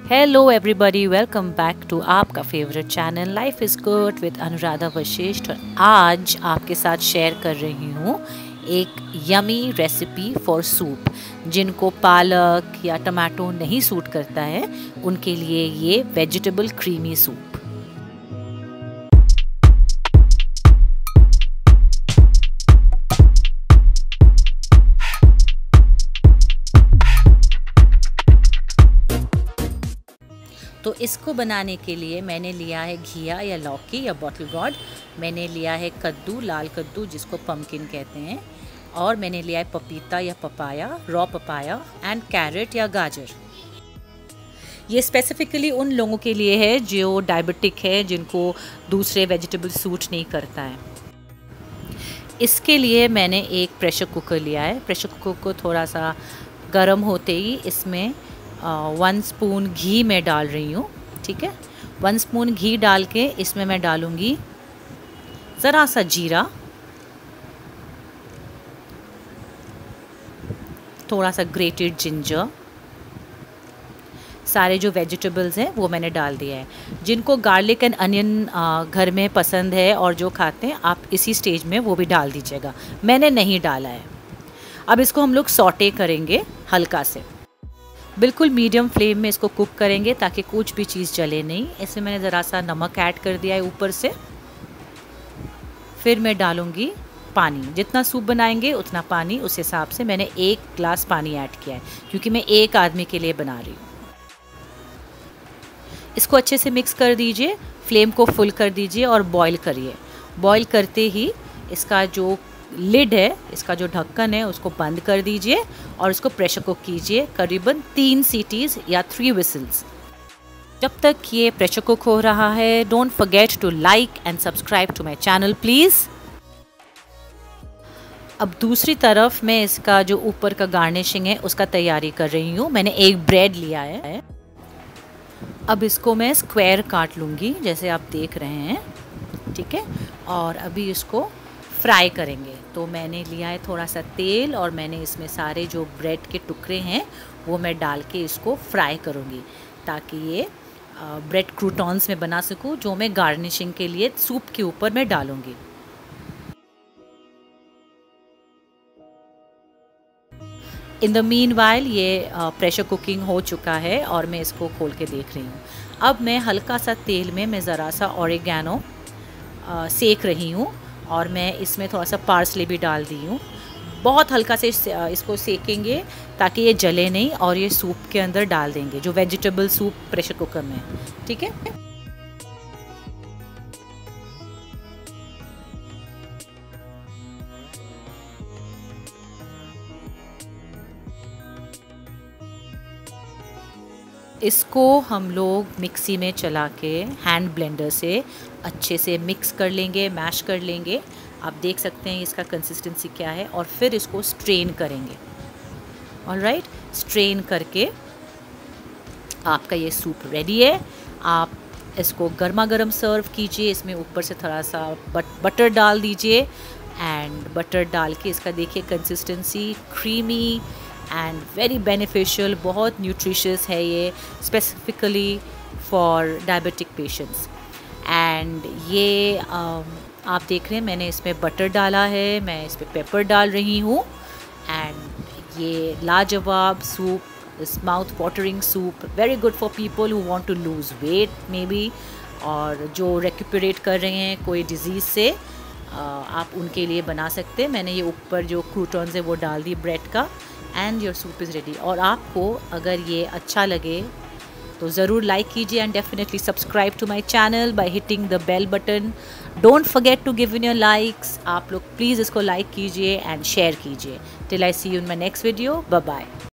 Hello everybody, welcome back to आपका favourite channel life is good with Anuradha Vashishth. और आज आपके साथ शेयर कर रही हूँ एक यमी रेसिपी फॉर सूप। जिनको पालक या टमाटो नहीं सूट करता है उनके लिए ये वेजिटेबल क्रीमी सूप। तो इसको बनाने के लिए मैंने लिया है घिया या लौकी या बॉटल गॉर्ड। मैंने लिया है कद्दू, लाल कद्दू जिसको पम्पकिन कहते हैं। और मैंने लिया है पपीता या papaya, raw papaya and carrot या गाजर। ये स्पेसिफिकली उन लोगों के लिए है जो डायबिटिक है, जिनको दूसरे वेजिटेबल सूट नहीं करता है। इसके लिए मैंने एक प्रेशर कुकर लिया है। प्रेशर कुकर को थोड़ा सा गर्म होते ही इसमें 1 स्पून घी मैं डाल रही हूँ। ठीक है, 1 स्पून घी डाल के इसमें मैं डालूँगी ज़रा सा जीरा, थोड़ा सा ग्रेटेड जिंजर। सारे जो वेजिटेबल्स हैं वो मैंने डाल दिया है। जिनको गार्लिक एंड अनियन घर में पसंद है और जो खाते हैं, आप इसी स्टेज में वो भी डाल दीजिएगा। मैंने नहीं डाला है। अब इसको हम लोग सॉटे करेंगे हल्का से, बिल्कुल मीडियम फ्लेम में इसको कुक करेंगे ताकि कुछ भी चीज़ जले नहीं। इसमें मैंने ज़रा सा नमक ऐड कर दिया है ऊपर से। फिर मैं डालूँगी पानी। जितना सूप बनाएंगे उतना पानी, उस हिसाब से मैंने 1 ग्लास पानी ऐड किया है क्योंकि मैं 1 आदमी के लिए बना रही हूँ। इसको अच्छे से मिक्स कर दीजिए, फ्लेम को फुल कर दीजिए और बॉईल करिए। बॉईल करते ही इसका जो लिड है, इसका जो ढक्कन है, उसको बंद कर दीजिए और इसको प्रेशर कुक कीजिए करीबन 3 सीटीज़ या 3 विसल्स। जब तक ये प्रेशर कुक हो रहा है, don't forget to like and subscribe to my channel please. अब दूसरी तरफ मैं इसका जो ऊपर का गार्निशिंग है उसका तैयारी कर रही हूँ। मैंने एक ब्रेड लिया है। अब इसको मैं स्क्वायर काट लूँगी जैसे आप देख रहे हैं। ठीक है, और अभी इसको फ्राई करेंगे। तो मैंने लिया है थोड़ा सा तेल और मैंने इसमें सारे जो ब्रेड के टुकड़े हैं वो मैं डाल के इसको फ्राई करूँगी ताकि ये ब्रेड क्रूटॉन्स में बना सकूँ, जो मैं गार्निशिंग के लिए सूप के ऊपर मैं डालूँगी। इन द मीनवाइल ये प्रेशर कुकिंग हो चुका है और मैं इसको खोल के देख रही हूँ। अब मैं हल्का सा तेल में मैं ज़रा सा ऑरिगेनो सेक रही हूँ और मैं इसमें थोड़ा सा पार्सले भी डाल दी हूँ। बहुत हल्का से इसको सेकेंगे ताकि ये जले नहीं, और ये सूप के अंदर डाल देंगे जो वेजिटेबल सूप प्रेशर कुकर में। ठीक है, इसको हम लोग मिक्सी में चला के हैंड ब्लेंडर से अच्छे से मिक्स कर लेंगे, मैश कर लेंगे। आप देख सकते हैं इसका कंसिस्टेंसी क्या है। और फिर इसको स्ट्रेन करेंगे। ऑलराइट, स्ट्रेन करके आपका ये सूप रेडी है। आप इसको गर्मा गर्म सर्व कीजिए। इसमें ऊपर से थोड़ा सा बटर डाल दीजिए एंड बटर डाल के इसका देखिए consistency creamy and very beneficial, बहुत न्यूट्रिशियस है ये, specifically for diabetic patients. And ये आप देख रहे हैं मैंने इसमें बटर डाला है, मैं इस पर पेपर डाल रही हूँ। एंड ये लाजवाब सूप, इस mouth watering soup, very good for people who want to lose weight maybe, और जो रेक्यूपरेट कर रहे हैं कोई डिज़ीज़ से, आप उनके लिए बना सकते हैं। मैंने ये ऊपर जो क्रूटॉन्स है वो डाल दी ब्रेड का, and your soup is ready. और आपको अगर ये अच्छा लगे तो ज़रूर लाइक कीजिए and definitely subscribe to my channel by hitting the bell button. Don't forget to give in your likes. आप लोग प्लीज़ इसको लाइक कीजिए एंड शेयर कीजिए। Till I see you in my next video. Bye bye.